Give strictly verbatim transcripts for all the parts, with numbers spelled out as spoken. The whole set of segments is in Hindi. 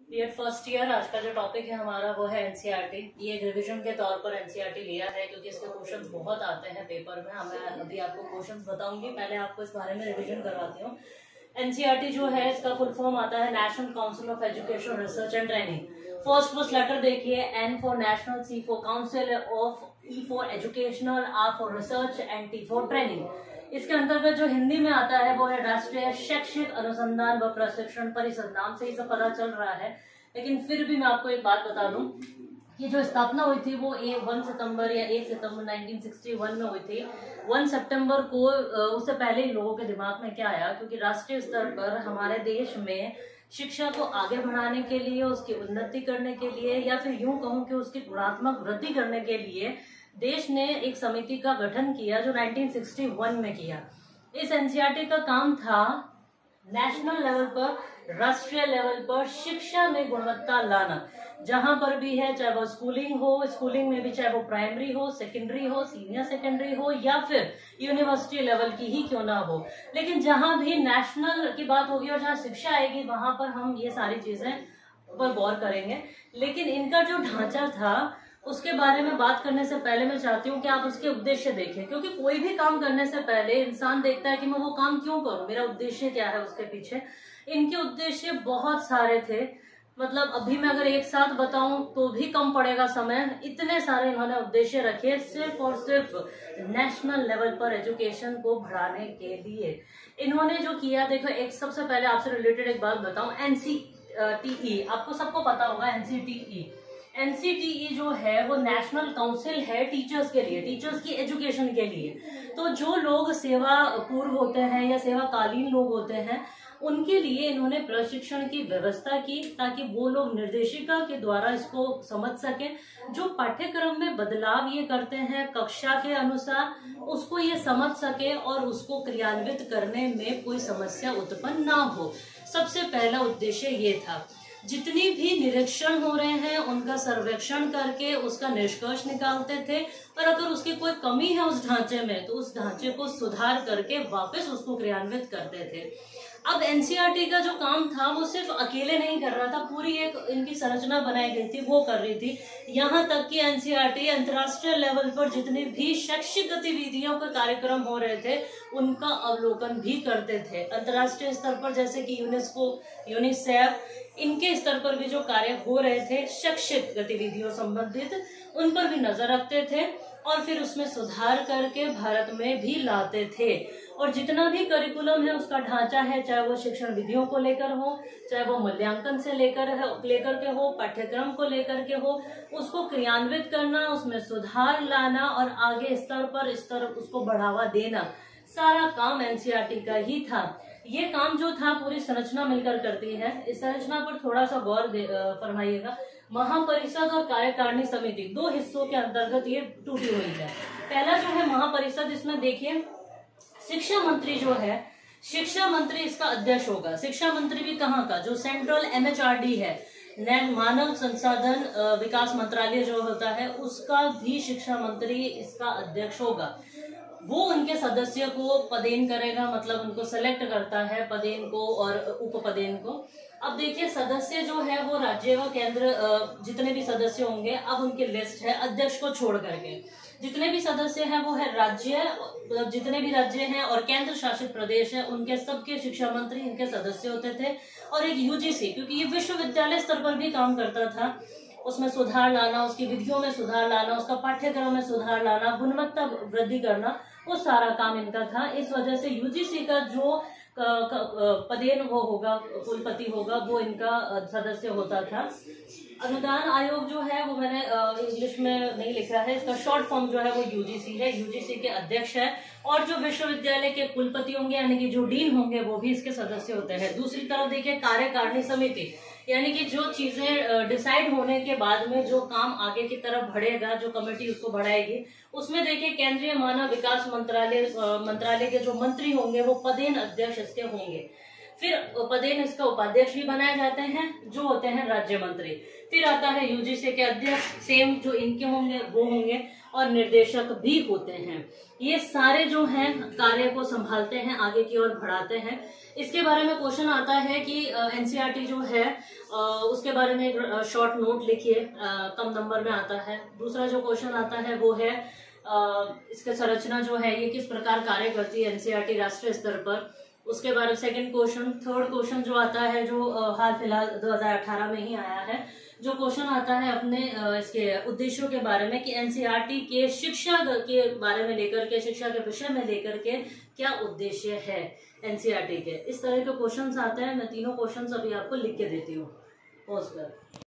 डियर फर्स्ट ईयर, आज का जो टॉपिक है हमारा वो है एनसीईआरटी। ये एक रिवीजन के तौर पर एनसीईआरटी लिया है क्योंकि इसके क्वेश्चंस बहुत आते हैं पेपर में। मैं अभी आपको क्वेश्चंस बताऊंगी, पहले आपको इस बारे में रिवीजन करवाती हूँ। एनसीईआरटी जो है इसका फुल फॉर्म आता है national council of education research and training. First first letter देखिए, N for national, C for council of, E for educational, R for research and T for training. इसके अंतर्गत जो हिंदी में आता है वो है राष्ट्रीय शैक्षिक अनुसंधान व प्रशिक्षण परिषद। नाम से ही सब पता चल रहा है, लेकिन फिर भी मैं आपको एक बात बता दूं कि जो स्थापना हुई थी वो एक वन सितंबर या एक सितंबर नाइनटीन सिक्सटी वन में हुई थी। वन सितंबर को, उससे पहले ही लोगों के दिमाग में क्या आया, क्योंकि राष्ट्रीय स्तर पर हमारे देश में शिक्षा को आगे बढ़ाने के लिए, उसकी उन्नति करने के लिए, या फिर यूं कहूं कि उसकी गुणात्मक वृद्धि करने के लिए देश ने एक समिति का गठन किया जो नाइनटीन सिक्सटी वन में किया। इस एनसीईआरटी का काम था नेशनल लेवल पर, राष्ट्रीय लेवल पर शिक्षा में गुणवत्ता लाना। जहां पर भी है, चाहे वो स्कूलिंग हो, स्कूलिंग में भी चाहे वो प्राइमरी हो, सेकेंडरी हो, सीनियर सेकेंडरी हो, या फिर यूनिवर्सिटी लेवल की ही क्यों ना हो, लेकिन जहां भी नेशनल की बात होगी और जहां शिक्षा आएगी वहां पर हम ये सारी चीजें पर गौर करेंगे। लेकिन इनका जो ढांचा था उसके बारे में बात करने से पहले मैं चाहती हूँ कि आप उसके उद्देश्य देखें, क्योंकि कोई भी काम करने से पहले इंसान देखता है कि मैं वो काम क्यों करूं, मेरा उद्देश्य क्या है उसके पीछे। इनके उद्देश्य बहुत सारे थे, मतलब अभी मैं अगर एक साथ बताऊं तो भी कम पड़ेगा समय। इतने सारे इन्होंने उद्देश्य रखे सिर्फ और सिर्फ नेशनल लेवल पर एजुकेशन को बढ़ाने के लिए। इन्होंने जो किया, देखो, एक सबसे पहले आपसे रिलेटेड एक बात बताऊं, एनसीटीई, आपको सबको पता होगा एनसीटीई। एनसीटीई जो है वो नेशनल काउंसिल है टीचर्स के लिए, टीचर्स की एजुकेशन के लिए। तो जो लोग सेवा पूर्व होते हैं या सेवाकालीन लोग होते हैं उनके लिए इन्होंने प्रशिक्षण की व्यवस्था की, ताकि वो लोग निर्देशिका के द्वारा इसको समझ सके। जो पाठ्यक्रम में बदलाव ये करते हैं कक्षा के अनुसार, उसको ये समझ सके और उसको क्रियान्वित करने में कोई समस्या उत्पन्न ना हो। सबसे पहला उद्देश्य ये था। जितनी भी निरीक्षण हो रहे हैं उनका सर्वेक्षण करके उसका निष्कर्ष निकालते थे, और अगर उसकी कोई कमी है उस ढांचे में तो उस ढांचे को सुधार करके वापस उसको क्रियान्वित करते थे। अब एनसीईआरटी का जो काम था वो सिर्फ अकेले नहीं कर रहा था, पूरी एक इनकी संरचना बनाई गई थी, वो कर रही थी। यहाँ तक कि एनसीईआरटी अंतर्राष्ट्रीय लेवल पर जितने भी शैक्षिक गतिविधियों के कार्यक्रम हो रहे थे उनका अवलोकन भी करते थे। अंतर्राष्ट्रीय स्तर पर जैसे कि यूनेस्को, यूनिसेफ, इनके स्तर पर भी जो कार्य हो रहे थे शैक्षिक गतिविधियों संबंधित, उन पर भी नजर रखते थे और फिर उसमें सुधार करके भारत में भी लाते थे। और जितना भी करिकुलम है उसका ढांचा है, चाहे वो शिक्षण विधियों को लेकर हो, चाहे वो मूल्यांकन से लेकर लेकर के हो, पाठ्यक्रम को लेकर के हो, उसको क्रियान्वित करना, उसमें सुधार लाना और आगे स्तर पर स्तर उसको बढ़ावा देना, सारा काम एनसीईआरटी का ही था। ये काम जो था पूरी संरचना मिलकर करती है। इस संरचना पर थोड़ा सा गौर फरमाइएगा। महापरिषद और कार्यकारिणी समिति, दो हिस्सों के अंतर्गत ये टूटी हुई है। पहला जो है महापरिषद, इसमें देखिए शिक्षा मंत्री जो है, शिक्षा मंत्री इसका अध्यक्ष होगा। शिक्षा मंत्री भी कहाँ का, जो सेंट्रल एमएचआरडी है, मानव संसाधन विकास मंत्रालय जो होता है, उसका भी शिक्षा मंत्री इसका अध्यक्ष होगा। वो उनके सदस्य को पदेन करेगा, मतलब उनको सेलेक्ट करता है पदेन को और उपपदेन को। अब देखिए सदस्य जो है वो राज्य व केंद्र जितने भी सदस्य होंगे, अब उनकी लिस्ट है अध्यक्ष को छोड़ करके। जितने भी सदस्य हैं वो है राज्य, मतलब जितने भी राज्य हैं और केंद्र शासित प्रदेश है, उनके सबके शिक्षा मंत्री इनके सदस्य होते थे। और एक यूजीसी, क्योंकि ये विश्वविद्यालय स्तर पर भी काम करता था, उसमें सुधार लाना, उसकी विधियों में सुधार लाना, उसका पाठ्यक्रम में सुधार लाना, गुणवत्ता वृद्धि करना, वो सारा काम इनका था। इस वजह से यूजीसी का जो पदेन वो होगा, कुलपति होगा, वो इनका सदस्य होता था। अनुदान आयोग जो है वो मैंने इंग्लिश में नहीं लिखा है, इसका शॉर्ट फॉर्म जो है वो यूजीसी है। यूजीसी के अध्यक्ष है और जो विश्वविद्यालय के कुलपति होंगे यानी कि जो डीन होंगे वो भी इसके सदस्य होते हैं। दूसरी तरफ देखिए कार्यकारिणी समिति, यानी कि जो चीजें डिसाइड होने के बाद में जो काम आगे की तरफ बढ़ेगा, जो कमेटी उसको बढ़ाएगी, उसमें देखिए केंद्रीय मानव विकास मंत्रालय मंत्रालय के जो मंत्री होंगे वो पदेन अध्यक्ष इसके होंगे। फिर पदेन इसका उपाध्यक्ष भी बनाए जाते हैं जो होते हैं राज्य मंत्री। फिर आता है यूजीसी के अध्यक्ष, सेम जो इनके होंगे वो होंगे। और निर्देशक भी होते हैं। ये सारे जो हैं कार्य को संभालते हैं, आगे की ओर बढ़ाते हैं। इसके बारे में क्वेश्चन आता है कि एनसीईआरटी जो है उसके बारे में एक शॉर्ट नोट लिखिए, कम नंबर में आता है। दूसरा जो क्वेश्चन आता है वो है इसका संरचना जो है ये किस प्रकार कार्य करती है एनसीईआरटी राष्ट्रीय स्तर पर, उसके बारे में सेकंड क्वेश्चन। थर्ड क्वेश्चन जो आता है जो हाल फिलहाल दो हज़ार अठारह में ही आया है, जो क्वेश्चन आता है अपने इसके उद्देश्यों के बारे में कि एनसीईआरटी के शिक्षा के बारे में लेकर के, शिक्षा के विषय में लेकर के क्या उद्देश्य है एनसीईआरटी के, इस तरह के क्वेश्चंस आते हैं। मैं तीनों क्वेश्चंस अभी आपको लिख के देती हूँ पॉज कर।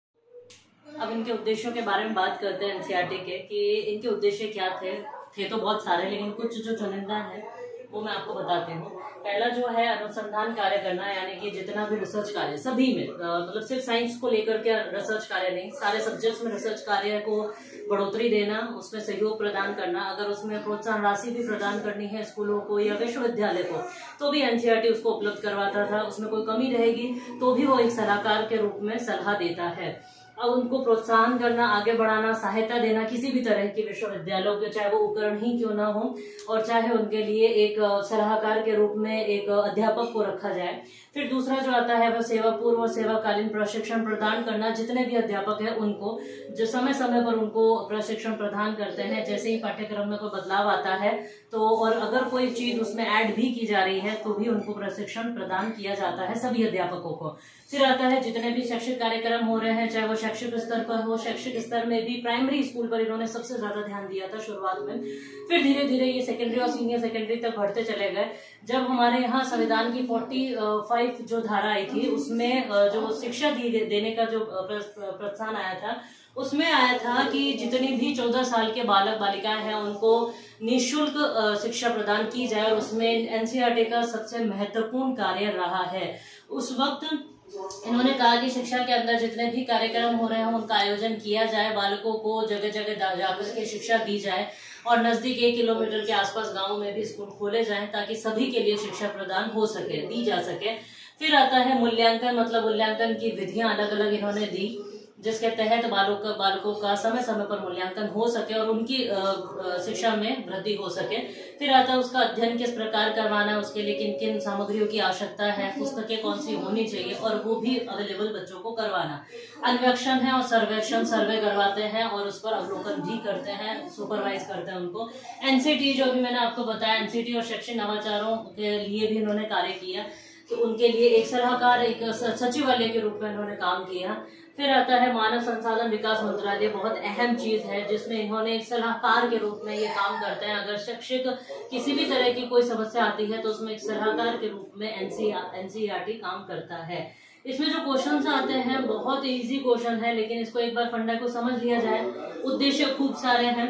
अब इनके उद्देश्यों के बारे में बात करते हैं एनसीईआरटी के कि इनके उद्देश्य क्या थे थे तो बहुत सारे, लेकिन कुछ जो चुनिंदा है वो मैं आपको बताती हूँ। पहला जो है अनुसंधान कार्य करना, यानी कि जितना भी रिसर्च कार्य सभी में, मतलब सिर्फ साइंस को लेकर के रिसर्च कार्य नहीं, सारे सब्जेक्ट्स में रिसर्च कार्य को बढ़ोतरी देना, उसमें सहयोग प्रदान करना। अगर उसमें प्रोत्साहन राशि भी प्रदान करनी है स्कूलों को या विश्वविद्यालय को तो भी एनसीईआरटी उसको उपलब्ध करवाता था। उसमें कोई कमी रहेगी तो भी वो एक सलाहकार के रूप में सलाह देता है। अब उनको प्रोत्साहन करना, आगे बढ़ाना, सहायता देना किसी भी तरह के विश्वविद्यालयों के, चाहे वो उपकरण ही क्यों ना हो, और चाहे उनके लिए एक सलाहकार के रूप में एक अध्यापक को रखा जाए। फिर दूसरा जो आता है वह सेवा पूर्व और सेवाकालीन प्रशिक्षण प्रदान करना। जितने भी अध्यापक हैं उनको जो समय समय पर उनको प्रशिक्षण प्रदान करते हैं, जैसे ही पाठ्यक्रम में कोई बदलाव आता है तो, और अगर कोई चीज उसमें ऐड भी की जा रही है तो भी उनको प्रशिक्षण प्रदान किया जाता है सभी अध्यापकों को। फिर आता है जितने भी शैक्षिक कार्यक्रम हो रहे हैं, चाहे वो शैक्षिक स्तर पर हो, शैक्षिक स्तर में भी प्राइमरी स्कूल पर इन्होंने सबसे ज्यादा ध्यान दिया था शुरुआत में। फिर धीरे धीरे ये सेकेंडरी और सीनियर सेकेंडरी तक बढ़ते चले गए। जब हमारे यहाँ संविधान की पैंतालीस जो धारा आई थी उसमें जो शिक्षा दी देने का जो प्रोत्साहन आया था, उसमें आया था कि जितनी भी चौदह साल के बालक बालिकाएं हैं उनको निःशुल्क शिक्षा प्रदान की जाए, और उसमें एनसीईआरटी का सबसे महत्वपूर्ण कार्य रहा है। उस वक्त इन्होंने कहा कि शिक्षा के अंदर जितने भी कार्यक्रम हो रहे हैं उनका आयोजन किया जाए, बालकों को जगह जगह जाकर के शिक्षा दी जाए, और नजदीक एक किलोमीटर के आसपास गांव में भी स्कूल खोले जाएं ताकि सभी के लिए शिक्षा प्रदान हो सके, दी जा सके। फिर आता है मूल्यांकन, मतलब मूल्यांकन की विधियां अलग अलग इन्होंने दी जिसके तहत बालकों का बालकों का समय समय पर मूल्यांकन हो सके और उनकी शिक्षा में वृद्धि हो सके। फिर आता है उसका अध्ययन किस प्रकार करवाना है, उसके लिए किन किन सामग्रियों की आवश्यकता है, पुस्तकें कौन सी होनी चाहिए, और वो भी अवेलेबल बच्चों को करवाना। अन्वेक्षण है और सर्वेक्षण, सर्वे करवाते हैं और उस पर अवलोकन भी करते हैं, सुपरवाइज करते हैं उनको। एनसीटी जो भी मैंने आपको बताया, एनसीटी और शैक्षिक नवाचारों के लिए भी इन्होंने कार्य किया, तो उनके लिए एक सलाहकार, एक सचिवालय के रूप में इन्होंने काम किया। फिर आता है मानव संसाधन विकास मंत्रालय, बहुत अहम चीज है जिसमें इन्होंने एक सलाहकार के रूप में ये काम करते हैं। अगर शिक्षक किसी भी तरह की कोई समस्या आती है तो उसमें एक सलाहकार के रूप में एनसीईआरटी काम करता है। इसमें जो क्वेश्चंस आते हैं बहुत इजी क्वेश्चन है, लेकिन इसको एक बार फंडा को समझ लिया जाए। उद्देश्य खूब सारे हैं।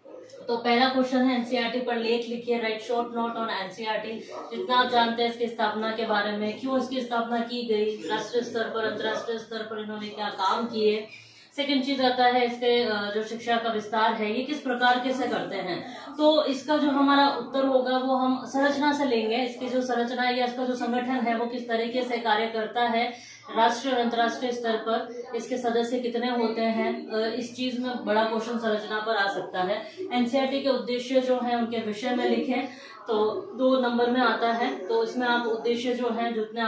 तो पहला क्वेश्चन है एनसीईआरटी पर लेख लिखिए, write short note on NCERT. जितना आप जानते हैं इसकी स्थापना के बारे में, क्यों इसकी स्थापना की गई, राष्ट्रीय स्तर पर अंतर्राष्ट्रीय स्तर पर इन्होंने क्या काम किए। सेकंड चीज आता है इसके जो शिक्षा का विस्तार है ये किस प्रकार के से करते हैं। तो इसका जो हमारा उत्तर होगा वो हम संरचना से लेंगे। इसकी जो संरचना है या इसका जो संगठन है वो किस तरीके से कार्य करता है राष्ट्रीय और अंतर्राष्ट्रीय स्तर पर, इसके सदस्य कितने होते हैं, इस चीज में बड़ा क्वेश्चन संरचना पर आ सकता है। एनसीईआरटी के उद्देश्य जो है उनके विषय में लिखें तो दो नंबर में आता है। तो इसमें आप उद्देश्य जो है जितना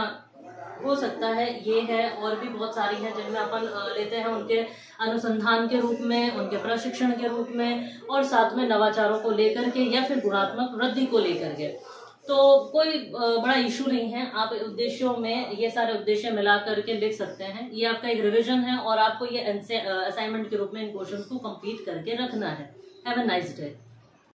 हो सकता है ये है, और भी बहुत सारी हैं जिनमें अपन लेते हैं उनके अनुसंधान के रूप में, उनके प्रशिक्षण के रूप में, और साथ में नवाचारों को लेकर के या फिर गुणात्मक वृद्धि को लेकर के। तो कोई बड़ा इशू नहीं है, आप उद्देश्यों में ये सारे उद्देश्य मिला करके लिख सकते हैं। ये आपका एक रिवीजन है और आपको ये असाइनमेंट के रूप में इन क्वेश्चंस को कंप्लीट करके रखना है। Have a nice day.